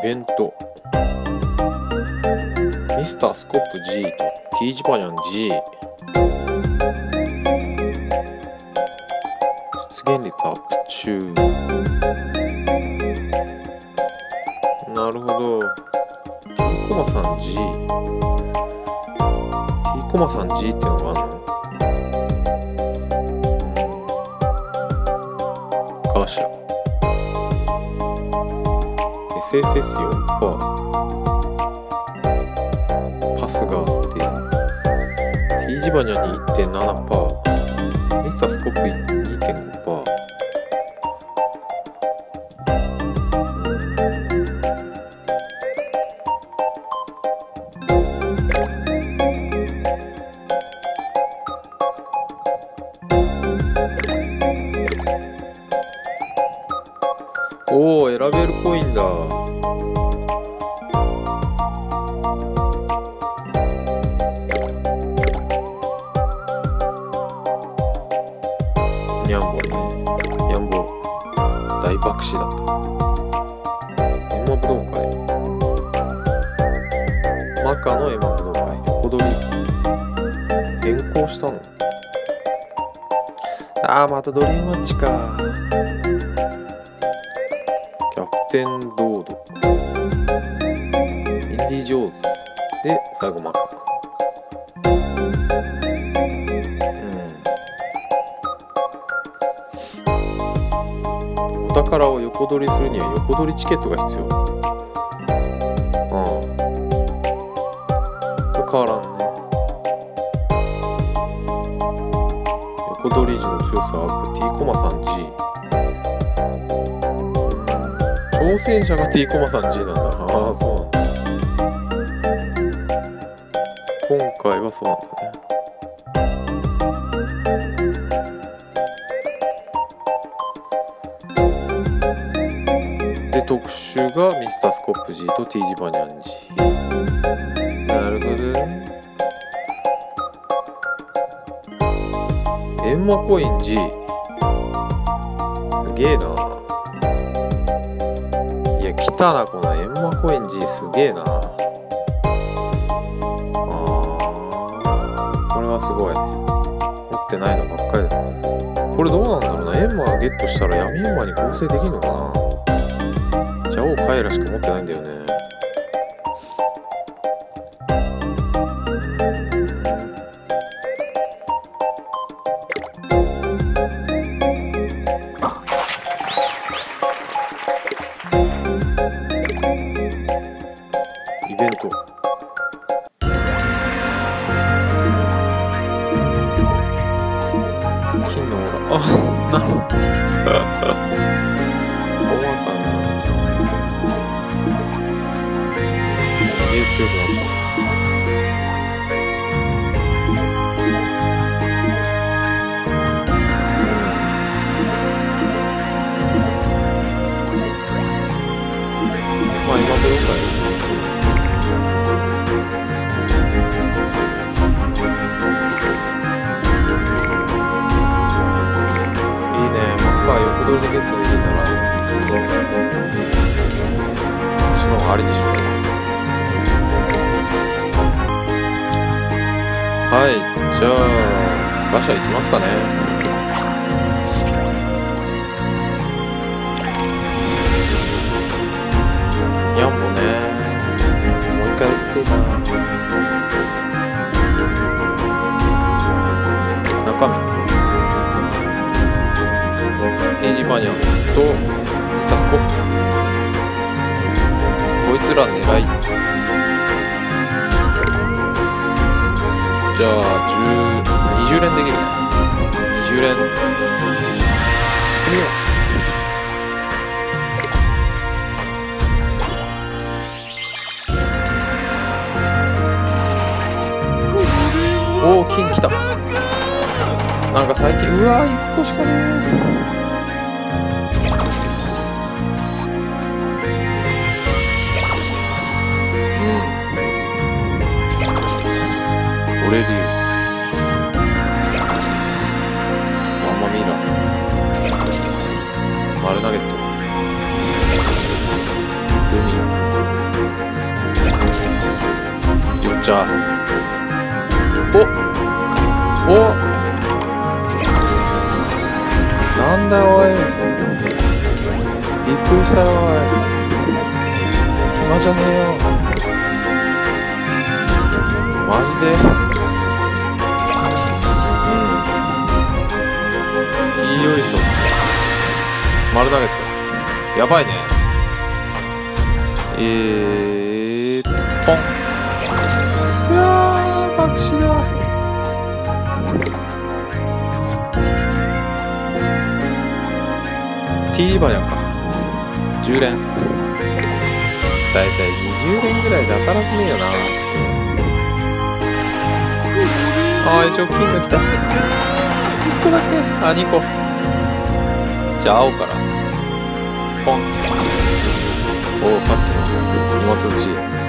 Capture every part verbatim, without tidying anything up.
ベントミスタースコップ G と T ジバニャン G。 出現率アップ中。なるほど。 T コマさん G、 T コマさん G っていうのがあるの。ガーシャ エスエスエスよんパーセント パスがあって T ジバニャに いってんななパーセント、 ミスタースコップ にてんごパーセント。おお、選べるコインだ。ニャンボね。ニャンボ大爆死だった。エマ武道会。マカのエマ武道会横取り変更したの。あー、またドリームマッチか。キャプテンロード、インディ・ジョーンズで最後マカ。うん、お宝を横取りするには横取りチケットが必要。ああ、変わらんね。横取り時の強さアップ T コマさん G。挑戦者が T コマさん G なんだ。ああ、そうなんだ。今回はそうなんだね。で、特殊がミスタースコップ G と T ジバニャン G。なるほど。エンマコイン G。すげえな。来たな、このエンマコイン G すげえな。あー、これはすごい。持ってないのばっかりだ。これどうなんだろうな。エンマゲットしたら闇エンマに合成できるのかな。じゃあ王カイラしか持ってないんだよね。イベント。金のオーラ。あ、なるほど。おまさんが家強くなった。まあ今武道会横取りでゲットできるならそのあれでしょう。はい、じゃあガシャ行きますかね。ニャンボね、もう一回やってな。中身T ジバニャンとミサスコップ、こいつら狙い。じゃあじゅう、にじゅう連できるね。にじゅう連いってみよう。おお、金来た。なんか最近うわーいっこしかねえ。オレリュー、マンマミーラ、マルナゲット、ルミナ。 ちゃ。おおなんだよおい、びっくりしたよおい、暇じゃねえよマジで。うんいいよいしょ。丸投げてやばいね。えーポン。いやー爆死だ。ティーバニャンか。じゅう連。だいたいにじゅう連ぐらいで当たらずねえよな。ああ、一応金が来た。いっこだけ。あ、にこ。じゃあ青から。ポン。おお、さっきの暇つぶし。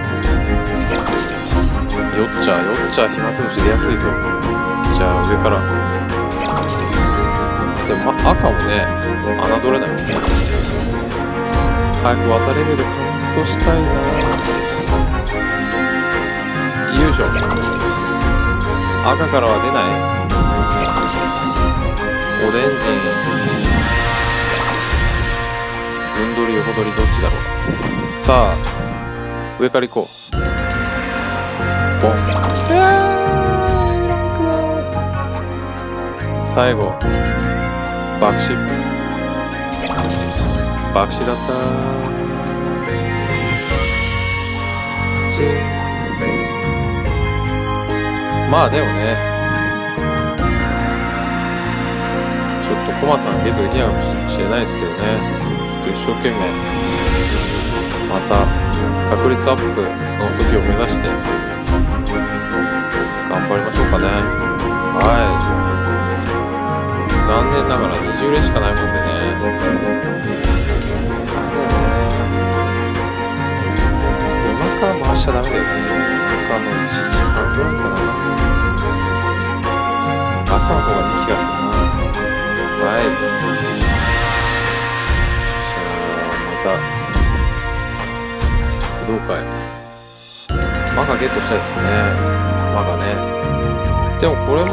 よっちゃ、よっちゃ、暇つぶし出やすいぞ。じゃあ上から。でも、ま、赤もね、侮れないもんね。早く技レベルカンストしたいな。よいしょ。赤からは出ない。オレンジ。運取り横取りどっちだろう。さあ上から行こう。ボン。いやー最後爆死。爆死だったー。チーまあでもね、ちょっとコマさんゲットできないかもしれないですけどね、ちょっと一生懸命また確率アップの時を目指して頑張りましょうかね。はい、残念ながらにじゅう連しかないもんでね。あれだね、夜中回しちゃダメだよね。夜中のいちじはんぐらいかな。朝の方がいい気がするな。はい、じゃあまた武道会マガゲットしたいですね。マガね。でもこれも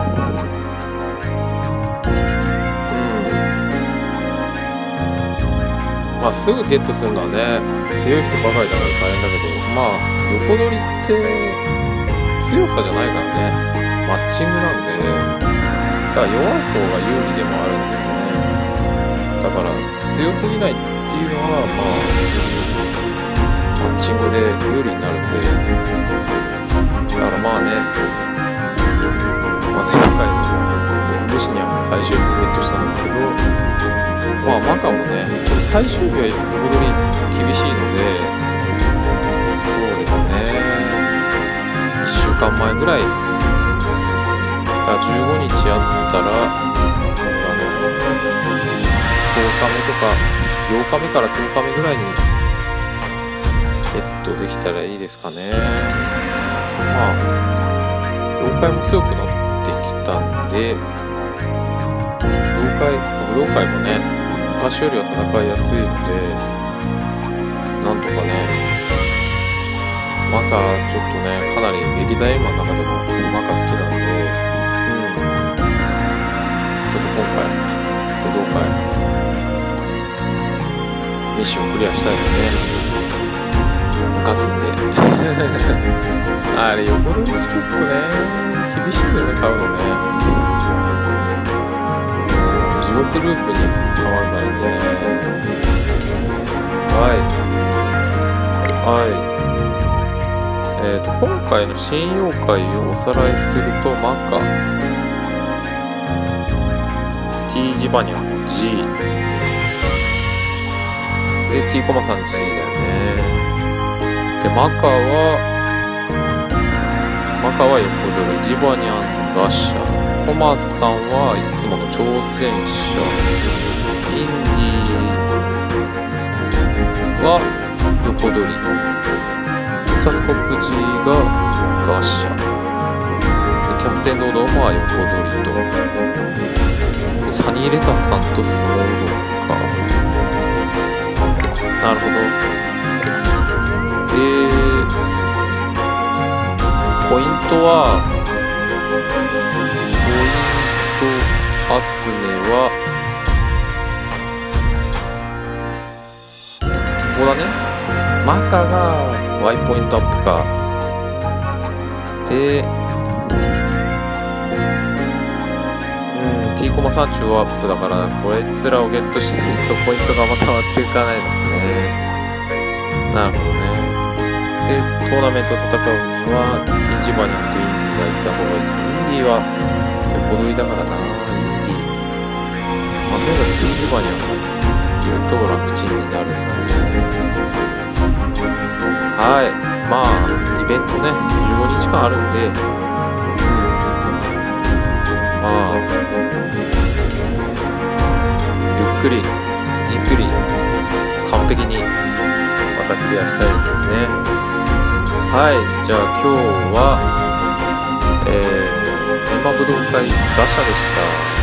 うんまあすぐゲットするのはね強い人ばかりだから大変だけど、まあ横取りって強さじゃないからね、マッチングなんで、だから弱い方が有利でもあるんだよね。だから強すぎないっていうのはまあマッチングで有利になるんで、だからまあね、まあ、前回の武士には最終日ゲットしたんですけど、まあマカもねちょっと最終日は横取り厳しいので、そうですねいっしゅうかんまえぐらいじゅうごにちあったら、そうだね、とおかめとかようかめからとおかめぐらいにゲットできたらいいですかね。まあ妖怪も強くなってきたんで、武道会武道会もね昔よりは戦いやすいので、なんとかねマカちょっとねかなり歴代エンマの中でもマカ好きなんで、今回武道会ミッションクリアしたいですね。ガツンであれ横取りちょっとね厳しいよね、買うのね。地獄ループに変わるからね。はいはいえーと今回の新妖怪をおさらいすると、マカT ジバニャン G で T コマさん G だよね。でマカはマカは横取り、ジバニャンガシャ、コマさんはいつもの挑戦者、インディは横取り、サスコップ G がガシャ、キャプテンドードーもは横取りと、サニーレタスさんとスモードか。なるほど。で、 とはポイント集めはここだね。マカが Y ポイントアップか。で、うん、T コマさん中央アップだから、こいつらをゲットしないとポイントがまた割っていかないのね。なるほどね。で、トーナメントを戦うには T ジバニャンとインディがいた方がいいか。インディは横取りだからな。インディ。まあ、とにかく T ジバニャンが言うと楽ちんになるんだね。はい。まあ、イベントね、じゅうごにちかんあるんで、まあ、ゆっくり、じっくり、完璧にまたクリアしたいですね。はい。じゃあ今日は、えー、エンマ武道会打者でした。